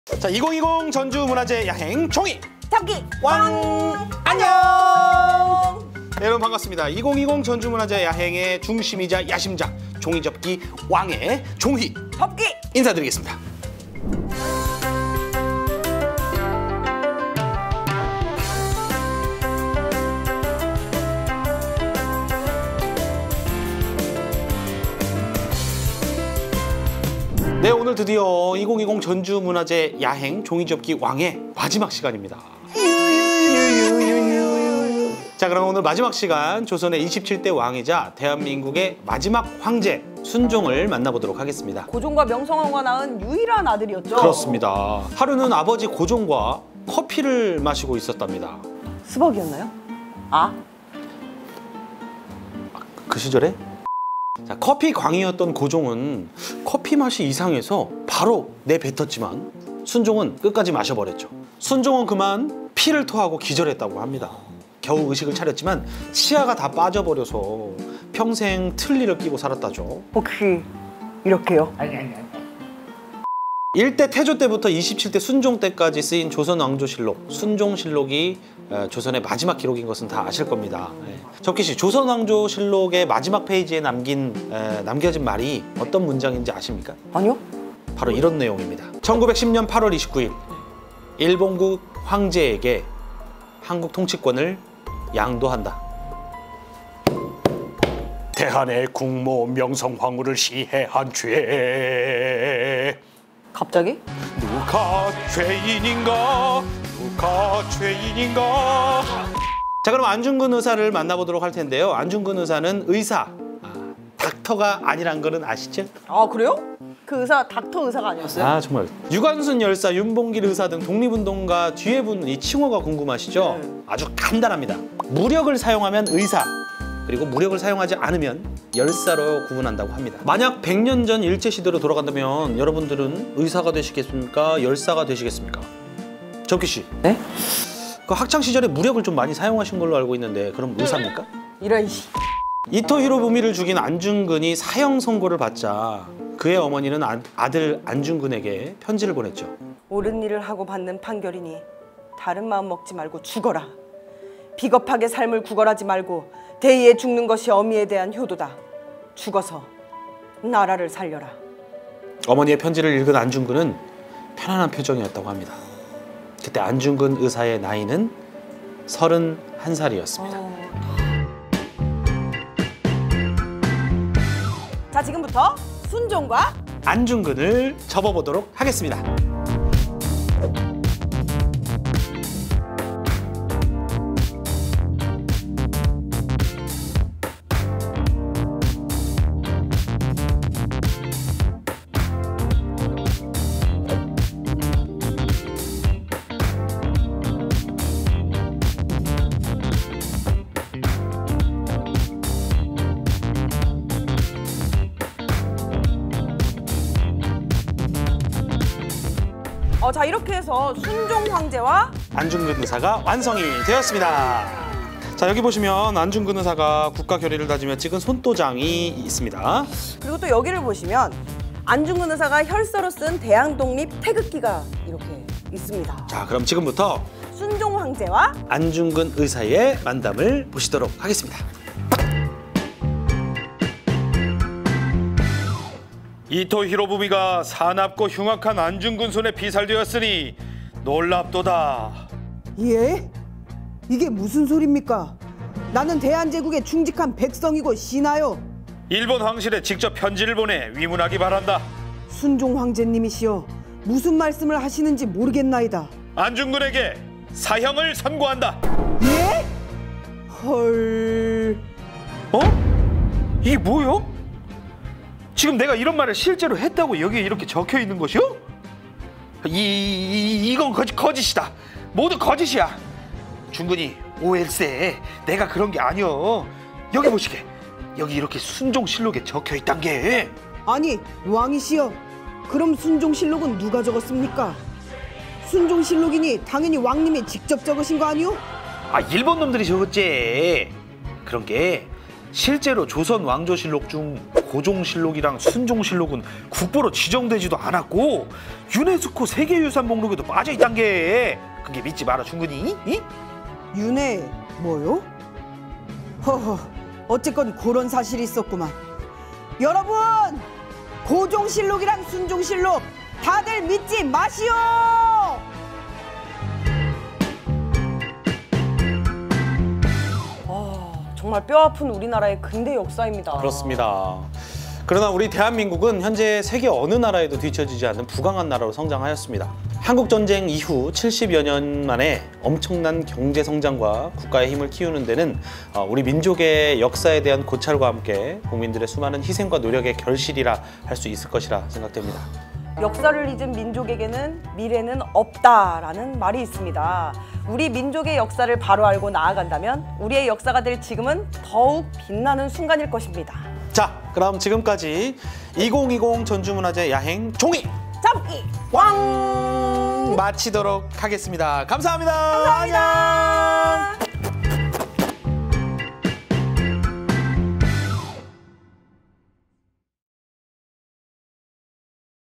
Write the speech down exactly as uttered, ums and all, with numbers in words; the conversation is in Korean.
자, 이천이십 전주문화재 야행 종이 잡기 왕 안녕. 네, 여러분 반갑습니다. 이천이십 전주문화재 야행의 중심이자 야심작 종이접기 왕의 종희 접기 인사드리겠습니다. 네, 오늘 드디어 이천이십 전주문화재 야행 종이접기 왕의 마지막 시간입니다. 자, 그럼 오늘 마지막 시간 조선의 이십칠 대 왕이자 대한민국의 마지막 황제 순종을 만나보도록 하겠습니다. 고종과 명성황후가 낳은 유일한 아들이었죠. 그렇습니다. 하루는 아버지 고종과 커피를 마시고 있었답니다. 수박이었나요? 아? 그 시절에? 자, 커피 광이었던 고종은 커피 맛이 이상해서 바로 내뱉었지만 순종은 끝까지 마셔버렸죠. 순종은 그만 피를 토하고 기절했다고 합니다. 겨우 의식을 차렸지만 치아가 다 빠져버려서 평생 틀니를 끼고 살았다죠. 혹시 이렇게요? 아니 아니 아니. 일 대 태조 때부터 이십칠 대 순종 때까지 쓰인 조선왕조실록, 순종실록이 조선의 마지막 기록인 것은 다 아실 겁니다. 접기 씨, 조선왕조실록의 마지막 페이지에 남긴 에, 남겨진 말이 어떤 문장인지 아십니까? 아니요. 바로 이런 내용입니다. 천구백십 년 팔월 이십구일 일본국 황제에게 한국 통치권을 양도한다. 대한의 국모 명성황후를 시해한 죄. 갑자기? 누가 죄인인가? 누가 죄인인가? 자, 그럼 안중근 의사를 만나보도록 할 텐데요. 안중근 의사는 의사, 아, 닥터가 아니란 거는 아시죠? 아, 그래요? 그 의사 닥터 의사가 아니었어요? 아, 정말. 유관순 열사, 윤봉길 의사 등 독립운동가 뒤에 붙는 이 칭호가 궁금하시죠? 네. 아주 간단합니다. 무력을 사용하면 의사, 그리고 무력을 사용하지 않으면 열사로 구분한다고 합니다. 만약 백 년 전 일제시대로 돌아간다면 여러분들은 의사가 되시겠습니까? 열사가 되시겠습니까? 접기 씨. 네? 그 학창시절에 무력을 좀 많이 사용하신 걸로 알고 있는데 그럼 의사입니까? 이런 씨. 이토 히로부미를 죽인 안중근이 사형 선고를 받자 그의 어머니는 아, 아들 안중근에게 편지를 보냈죠. 옳은 일을 하고 받는 판결이니 다른 마음 먹지 말고 죽어라. 비겁하게 삶을 구걸하지 말고 대의에 죽는 것이 어미에 대한 효도다. 죽어서 나라를 살려라. 어머니의 편지를 읽은 안중근은 편안한 표정이었다고 합니다. 그때 안중근 의사의 나이는 서른한 살이었습니다. 어... 자, 지금부터 순종과 안중근을 접어보도록 하겠습니다. 어, 자, 이렇게 해서 순종 황제와 안중근 의사가 완성이 되었습니다. 자, 여기 보시면 안중근 의사가 국가 결의를 다지며 찍은 손도장이 있습니다. 그리고 또 여기를 보시면 안중근 의사가 혈서로 쓴 대항독립 태극기가 이렇게 있습니다. 자, 그럼 지금부터 순종 황제와 안중근 의사의 만담을 보시도록 하겠습니다. 이토 히로부미가 사납고 흉악한 안중근 손에 피살되었으니 놀랍도다. 예? 이게 무슨 소리입니까? 나는 대한제국의 충직한 백성이고 신하요. 일본 황실에 직접 편지를 보내 위문하기 바란다. 순종 황제님이시여, 무슨 말씀을 하시는지 모르겠나이다. 안중근에게 사형을 선고한다. 예? 헐... 어? 이게 뭐요? 지금 내가 이런 말을 실제로 했다고 여기에 이렇게 적혀 있는 것이요? 이, 이 이건 거짓, 거짓이다. 모두 거짓이야. 중근이 오일세, 내가 그런 게 아니여. 여기 보시게. 여기 이렇게 순종실록에 적혀 있단 게. 아니, 왕이시여, 그럼 순종실록은 누가 적었습니까? 순종실록이니 당연히 왕님이 직접 적으신 거 아니오? 아, 일본 놈들이 적었지. 그런 게 실제로 조선 왕조실록 중 고종실록이랑 순종실록은 국보로 지정되지도 않았고 유네스코 세계유산 목록에도 빠져있단 게 그게 믿지 마라 중근이? 이? 윤회 뭐요? 허허, 어쨌건 그런 사실이 있었구만. 여러분, 고종실록이랑 순종실록 다들 믿지 마시오. 정말 뼈아픈 우리나라의 근대 역사입니다. 그렇습니다. 그러나 우리 대한민국은 현재 세계 어느 나라에도 뒤처지지 않는 부강한 나라로 성장하였습니다. 한국전쟁 이후 칠십여 년 만에 엄청난 경제 성장과 국가의 힘을 키우는 데는 우리 민족의 역사에 대한 고찰과 함께 국민들의 수많은 희생과 노력의 결실이라 할 수 있을 것이라 생각됩니다. 역사를 잊은 민족에게는 미래는 없다라는 말이 있습니다. 우리 민족의 역사를 바로 알고 나아간다면 우리의 역사가 될 지금은 더욱 빛나는 순간일 것입니다. 자, 그럼 지금까지 이천이십 전주문화재 야행 종이 잡기 왕 마치도록 하겠습니다. 감사합니다. 감사합니다. 안녕.